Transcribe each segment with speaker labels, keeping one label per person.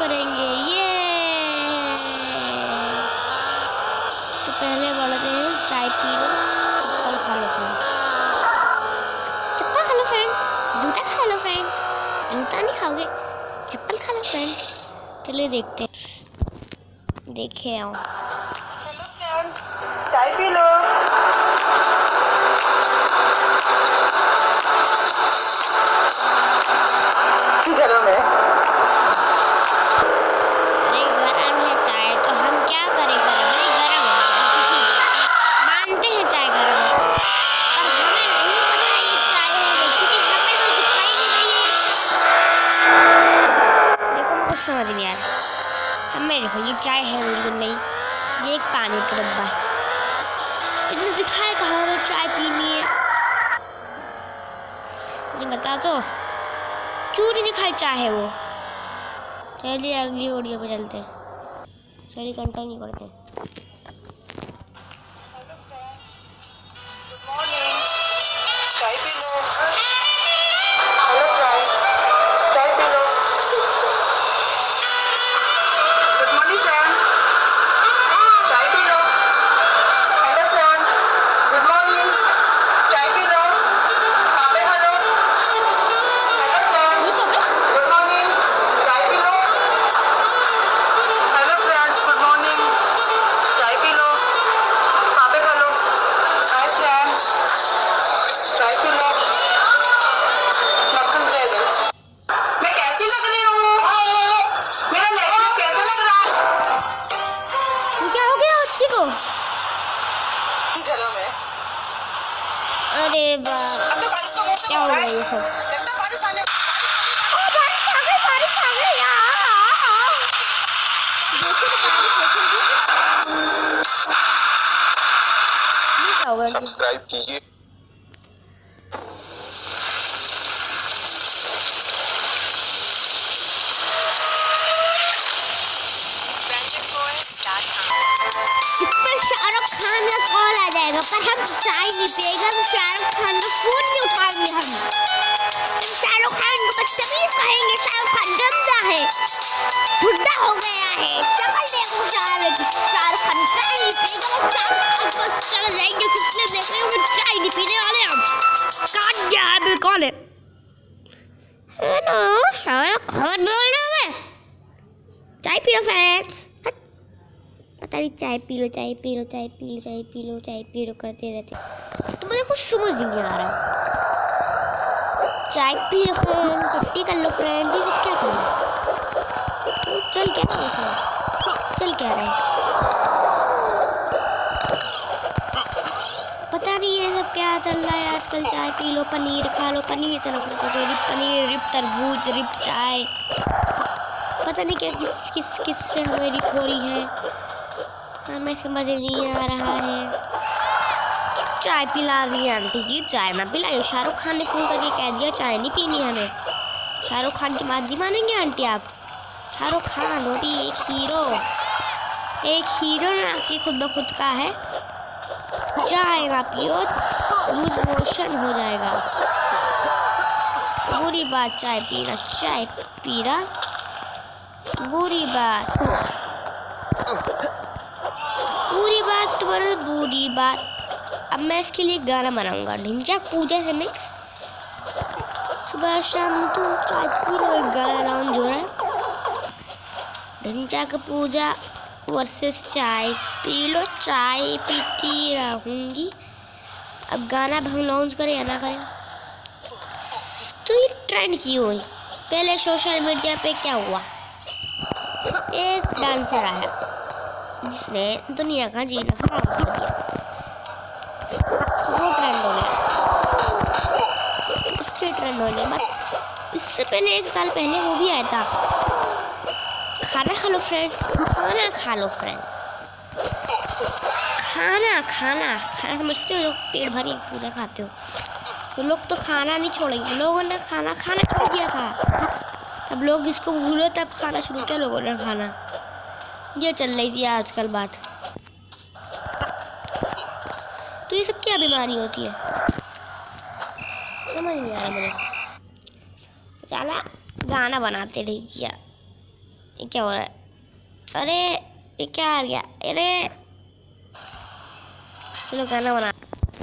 Speaker 1: करेंगे ये। तो पहले बढ़ते हैं, चाय पी लो, चप्पल खा लो फ्रेंड्स, चप्पल खा लो फ्रेंड्स, जूता खा लो फ्रेंड्स, जूता नहीं खाओगे चप्पल खा लो फ्रेंड्स। चलिए देखते हैं, देखे आओ।
Speaker 2: चलो फ्रेंड्स चाय पी लो। गरम है।
Speaker 1: अरे गरम है चाय तो हम क्या करें, गरम है गरम है, मानते हैं चाय गरम है, पर हमें नहीं पता ये चाय है क्योंकि हमें तो दिखाई नहीं रही है। देखो मुझे समझ नहीं आ रहा, हमें देखो ये चाय है बिल्कुल नहीं, ये एक पानी का डब्बा है, इतने दिखाए कहाँ हमें चाय पीनी है, ये बता तो क्यों नहीं दिखाई चाय है वो। चलिए अगली वीडियो पे चलते हैं, चलिए कंटिन्यू करते हैं।
Speaker 2: हेलो फ्रेंड्स, गुड मॉर्निंग, चाय पी लो। हेलो फ्रेंड्स, चाय पी लो। गुड मॉर्निंग फ्रेंड्स, चाय पी लो। हेलो फ्रेंड्स, गुड मॉर्निंग, चाय पी लो। खाते खा लो। हेलो फ्रेंड्स, गुड मॉर्निंग, चाय पी लो। हेलो फ्रेंड्स, गुड मॉर्निंग, चाय पी लो। खाते खा लो। हाय फ्रेंड्स, चाय पी लो। मक्खन दे दो। मैं कैसी लग रही हूँ? मेरा नेकलेस कैसा लग रहा है?
Speaker 1: क्या हो गया बच्ची को?
Speaker 2: गरम है।
Speaker 1: अरे बाप,
Speaker 2: अब तो बारिश का मौसम
Speaker 1: क्या हो
Speaker 2: हो रहा
Speaker 1: गया
Speaker 2: है।
Speaker 1: ये सब?
Speaker 2: लगता है बारिश आने।
Speaker 1: ओ बारिश आ गई यार, देखो तो बारिश क्या होगा।
Speaker 3: सब्सक्राइब कीजिए।
Speaker 1: इस पर शाहरुख खान का कॉल आ जाएगा, पर हम चाय नहीं पिएगा, हम शाहरुख खान का फोन नहीं उठाएंगे। हम शाहरुख खान को बदतमीज कहेंगे, शाहरुख खान गंदा है, बुढ़ा हो गया है, शक्ल देखो शाहरुख खान चाय नहीं पिएगा, वो शाहरुख खान को चले जाएंगे, किसने देखे वो चाय नहीं पीने वाले हम। काट गया है बिल, कौन है? हेलो शाहरुख खान बोल रहे हैं, चाय पियो फ्रेंड्स। पता नहीं चाय पी लो चाय पी लो चाय पी लो चाय पी लो चाय पी लो करते रहते, तो मुझे कुछ समझ नहीं आ रहा है। चाय पी लो फ्रेंड, छुट्टी कर लो फ्रेंड, ये सब क्या चल रहा है? चल क्या रहा है, चल क्या रहा है, पता नहीं ये सब क्या चल रहा है आजकल। चाय पी लो, पनीर खा लो, पनीर चलो रिप पनीर, रिप तरबूज, रिप चाय, पता नहीं क्या किस से हमें रिप हो रही है, हमें समझ नहीं आ रहा है। चाय पिला रही है आंटी जी, चाय ना पिलाइए। शाहरुख खान ने फोन करके कह दिया चाय नहीं पीनी हमें। शाहरुख खान की बात नहीं मानेंगे आंटी आप? शाहरुख खान वो भी एक हीरो ना कि खुद ब खुद का है। चाय ना पियो, लूज मोशन हो जाएगा, बुरी बात। चाय पीना बुरी बात तुम्हारी बुरी बात। अब मैं इसके लिए गाना बनाऊंगा, ढिंचा पूजा से मिक्स, सुबह शाम तो चाय पी लो, एक गाना लॉन्च हो रहा है, ढिंचा का पूजा वर्सेस चाय पी लो, चाय पीती रहूंगी। अब गाना हम लॉन्च करें या ना करें, तो ये ट्रेंड की हुई। पहले सोशल मीडिया पे क्या हुआ, एक डांसर आया जिसने दुनिया का जीना खराब कर दिया, वो ट्रेंड हो गया, उसके ट्रेंड होने बाद इससे पहले 1 साल पहले वो भी आया था, खाना खा लो फ्रेंड्स, खाना खा लो फ्रेंड्स, खाना समझते हो, लोग पेट भर के पूजा खाते हो, तो लोग तो खाना नहीं छोड़ेंगे। लोगों ने खाना छोड़ दिया था, अब लोग इसको भूलो तब खाना शुरू किया लोगों ने खाना। ये चल रही थी आजकल बात। तो ये सब क्या बीमारी होती है समझ नहीं आ रहा मुझे। चला गाना बनाते रहिए, ये क्या हो रहा है? अरे ये क्या आ गया? अरे चलो गाना बना।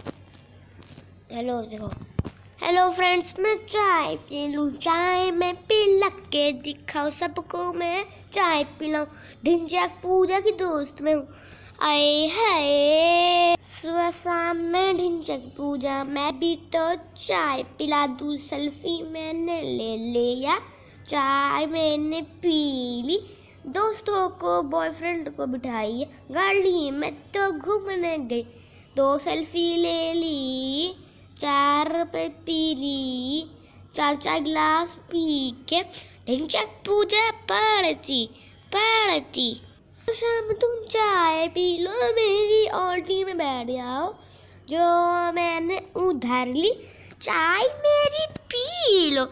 Speaker 1: हेलो देखो, हेलो फ्रेंड्स, मैं चाय पी लूँ, चाय में पिला के दिखाओ सबको, मैं चाय पिलाऊँ, ढिंचैक पूजा की दोस्त मैं हूँ। आए हाय सुबह शाम में ढिंचैक पूजा, मैं भी तो चाय पिला दूँ, सेल्फी मैंने ले लिया, चाय मैंने पी ली, दोस्तों को बॉयफ्रेंड को बिठाई, गाड़ी में तो घूमने गई, 2 सेल्फी ले ली, 4 पे पी ली, 4 गिलास पी के ढिंचैक पूजा पढ़ती। शाम तुम चाय पी लो, मेरी ऑल्टी में बैठ जाओ, जो मैंने उधार ली, चाय मेरी पी लो।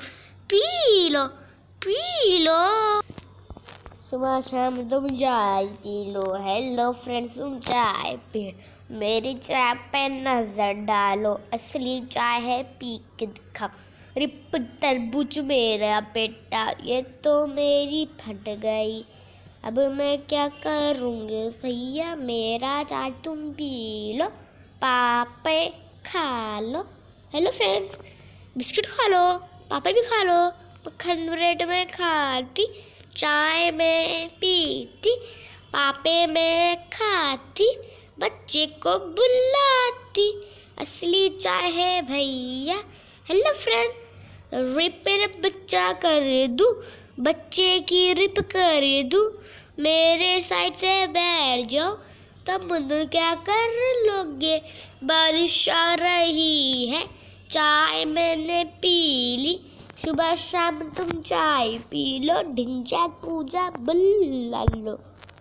Speaker 1: सुबह शाम तुम चाय पी लो। हेलो फ्रेंड्स, तुम चाय पी, मेरी चाय पे नजर डालो, असली चाय है पी के दिखाओ, रिप तरबूज मेरा बेटा, ये तो मेरी फट गई, अब मैं क्या करूँगी भैया, मेरा चाय तुम पी लो, पापे खा लो। हेलो फ्रेंड्स, बिस्किट खा लो, पापा भी खा लो, मक्खन ब्रेड में खाती, चाय में पीती, पापे में खाती, बच्चे को बुलाती, असली चाय है भैया। हेलो फ्रेंड, रिप बच्चा कर दूँ, बच्चे की रिप कर दूँ, मेरे साइड से बैठ जाओ, तब क्या कर लोगे, बारिश आ रही है, चाय मैंने पी ली, सुबह शाम तुम चाय पी लो, ढिंचैक पूजा बुला लो।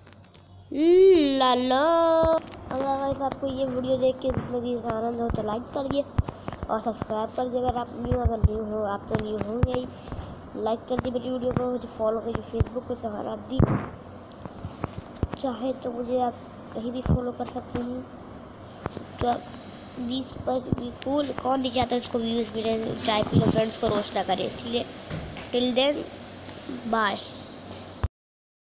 Speaker 1: अगर आपको ये वीडियो देख के जिंदगी का आनंद हो तो लाइक करिए और सब्सक्राइब कर दिए, अगर न्यू हो, आप तो न्यू होंगे ही, लाइक कर दी मेरी वीडियो को, मुझे फॉलो करिए फेसबुक पे, सहारा दी, चाहे तो मुझे आप कहीं भी फॉलो कर सकते हैं, तो आप 20 पर भी कौन नहीं चाहता उसको व्यूज़ मिले, चाय पी लो, फ्रेंड्स को रोस्ट ना करे, इसलिए टिल देन बाय।